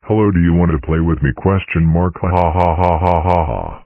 Hello, do you want to play with me? Question mark. Ha ha ha ha ha ha.